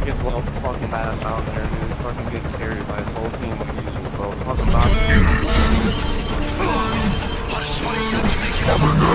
gets well fucking badass out there, dude. Fucking gets carried by his whole team when he's using both. Fucking not.